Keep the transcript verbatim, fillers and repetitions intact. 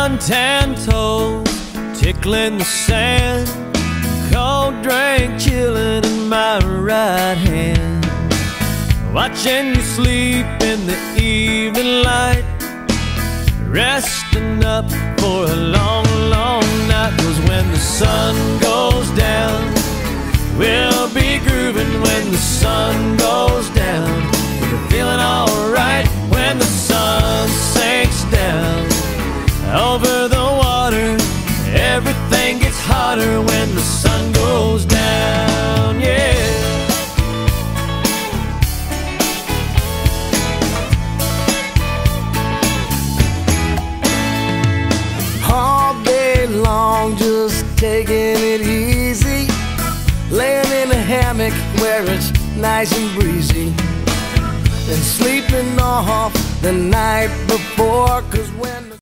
suntan toes tickling the sand, cold drink chilling in my right hand, watching you sleep in the evening light, resting up for a long, long night. 'Cause when the sun goes down, we'll be grooving. When the sun goes down, we're feeling alright. When the sun sinks down over the water, everything gets hotter when the sun goes down, yeah. All day long, just taking it easy, laying in a hammock where it's nice and breezy, and sleeping off the night before. 'Cause when